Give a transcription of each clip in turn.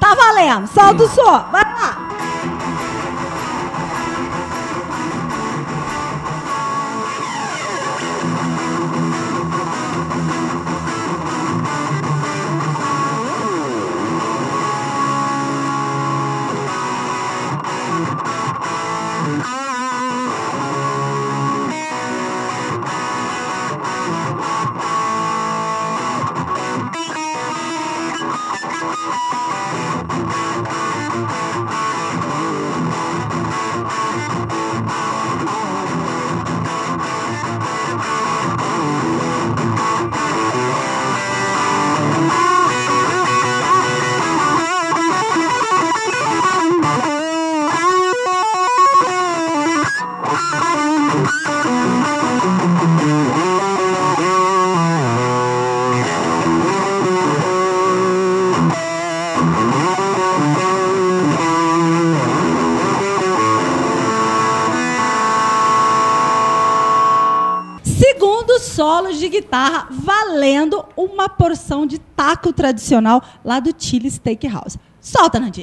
Tá valendo. Solta o som. Vai lá. Solos de guitarra valendo uma porção de taco tradicional lá do Chile Steakhouse. Solta, Nandinho.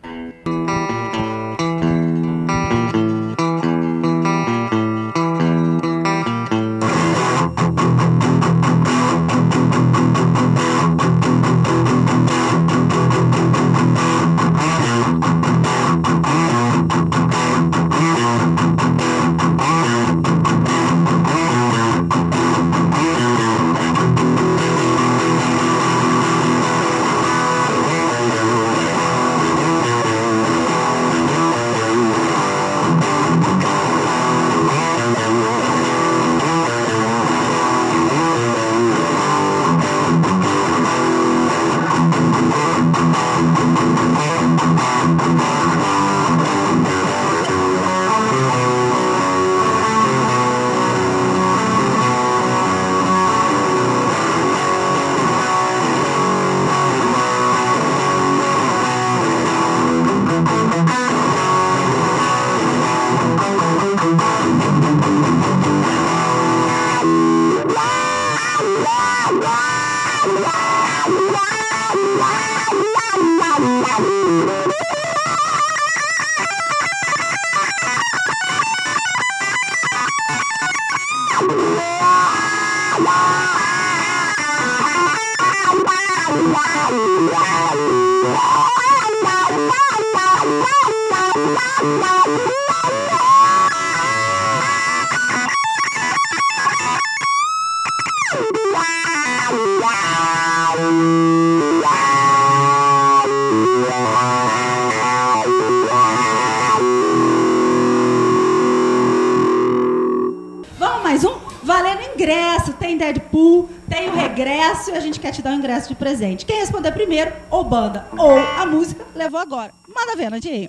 Tem Deadpool, tem o regresso e a gente quer te dar um ingresso de presente. Quem responder primeiro, ou banda, ou a música, levou agora. Manda ver, Nandinho.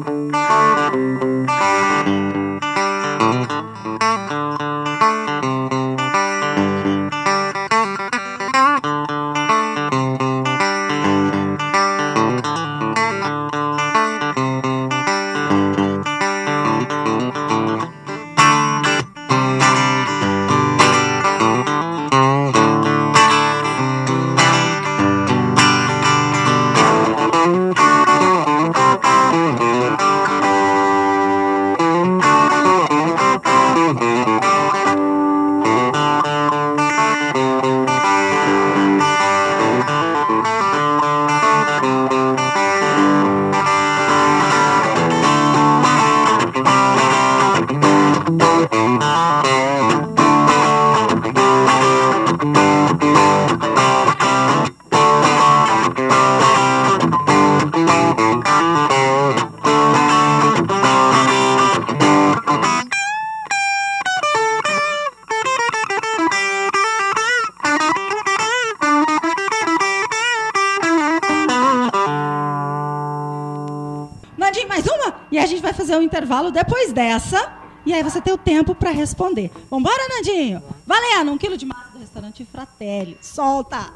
Um intervalo depois dessa, e aí você tem o tempo para responder. Vambora, Nandinho? Valendo, 1 quilo de massa do restaurante Fratelli. Solta!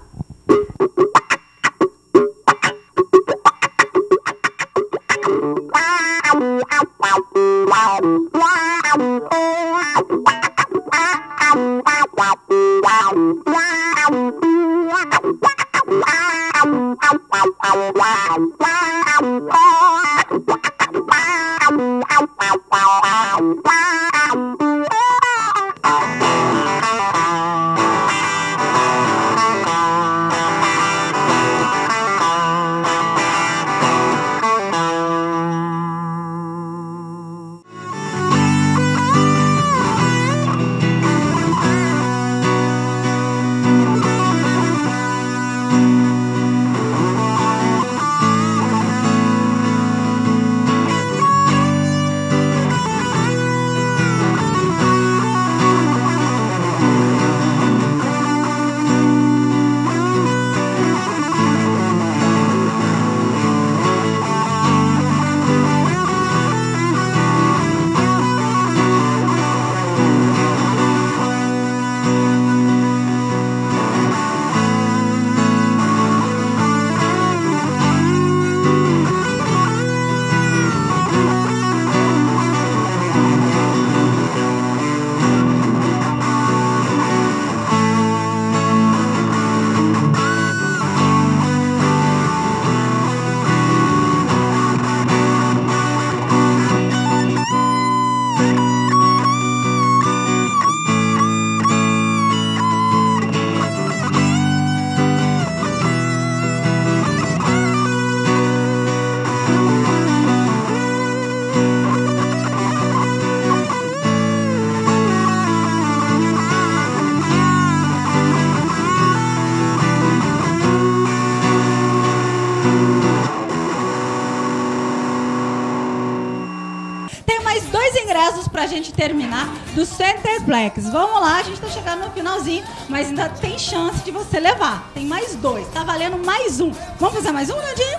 ingressos pra gente terminar do Centerplex. Vamos lá, a gente tá chegando no finalzinho, mas ainda tem chance de você levar. Tem mais 2, tá valendo mais um. Vamos fazer mais um, Nandinho?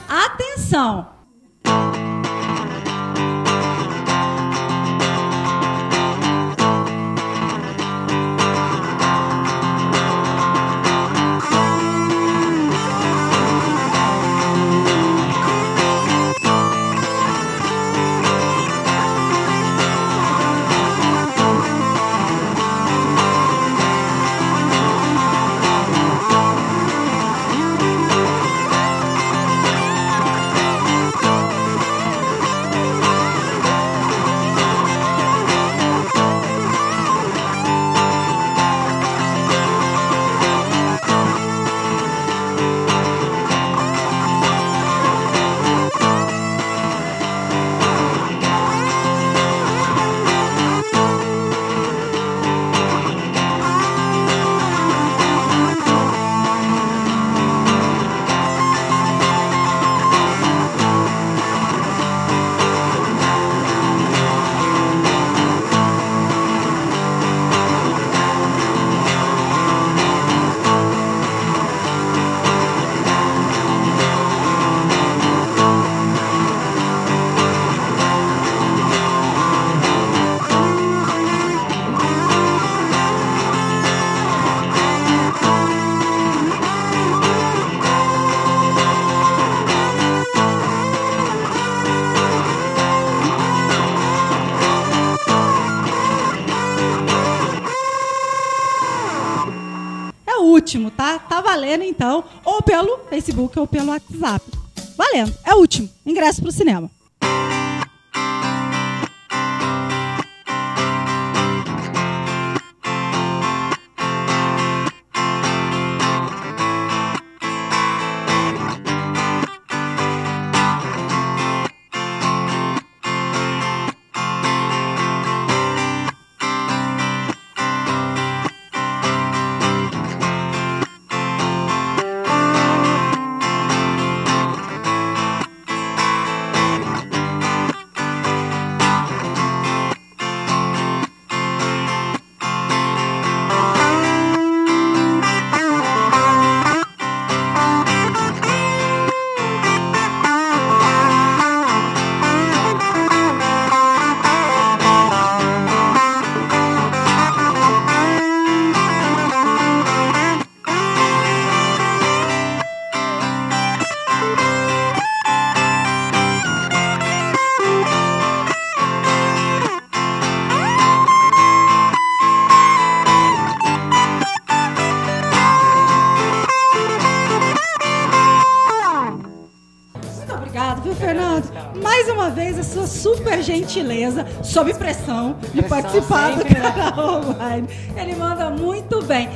Atenção! Último, tá? Tá valendo, então, ou pelo Facebook ou pelo WhatsApp. Valendo, é o último. Ingresso pro cinema. Obrigado, viu, Fernando? Mais uma vez, a sua super gentileza, sob pressão, de participar do sempre, né? canal online. Ele manda muito bem.